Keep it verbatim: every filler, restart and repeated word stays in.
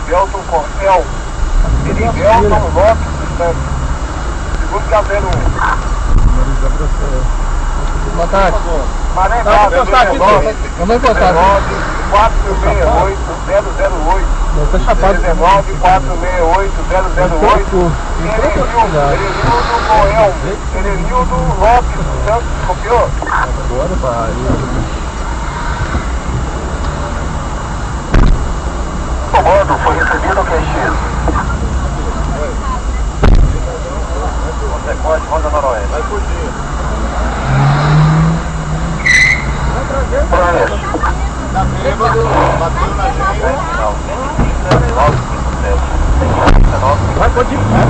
Erivelton Cortel. Erivelton Lopes dos Santos. Segundo Gazelo um. Boa tarde. Maré Tá, vou postar aqui, vamos postar aqui. quatro seis oito zero zero oito. Tá chapado. dezenove, quatro seis oito, zero zero oito. Erenildo, Erenildo Goel. Erenildo Lopes dos Santos, copiou? Agora vai. Comando, foi recebido o Q X. Consequente, Ronda Noroeste. Vai por dia. Tá bêbado, bateu na gente. Não, cento e vinte, nove cinco sete. Vai, pode ir.